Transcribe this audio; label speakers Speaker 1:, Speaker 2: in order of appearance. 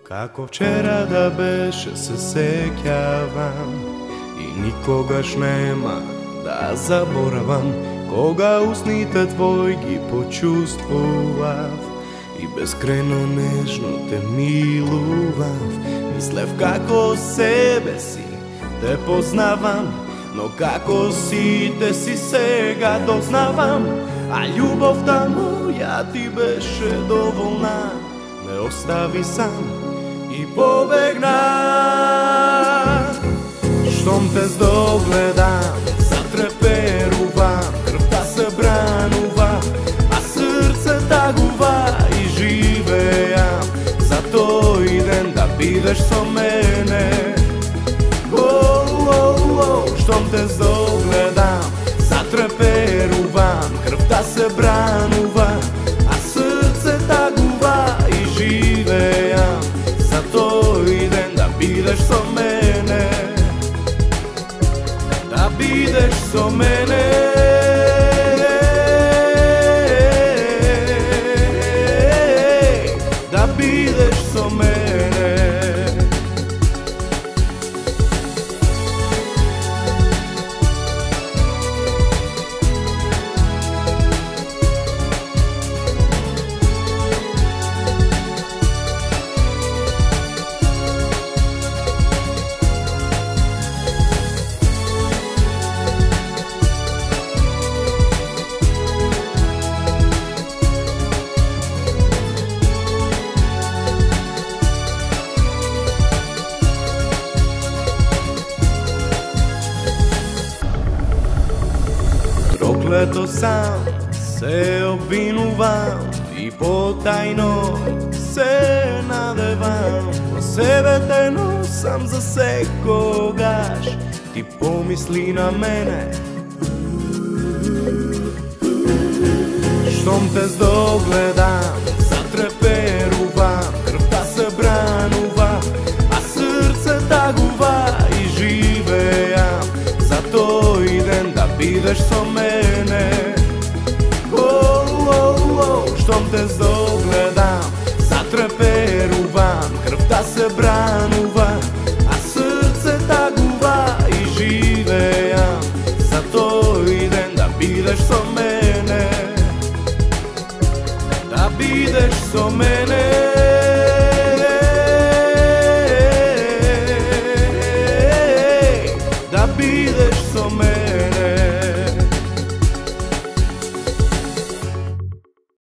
Speaker 1: Како вчера да беше се сеќавам и никогаш нема да заборавам, кога устните твои ги почувствував и безкрајно нежно те милував. Мислев како себе си те познавам, но како сите си сега дознавам. А љубовта моја ти беше доволна, ме остави сам и побегна. Штом те здогледам, затреперувам, крвта се бранува, а срце тагува и живеам за тој ден да бидеш со мене. Штом те здогледам, затреперувам, крвта се бранува, а срце тагува и живеам за тој ден да бидеш со мене, да бидеш со мене. Да бидеш со мене. Проклето сам се обвинувам и потајно се надевам, но себе те носам за секогаш. Ти помисли на мене, штом те здогледам, затреперувам, крвта се бранува, а срце тагува и живеам за тој ден да бидеш со мене. Штом те здогледам, затреперувам, крвта се бранува, а срце тагува и живеам за тој ден да бидеш со мене, да бидеш со мене.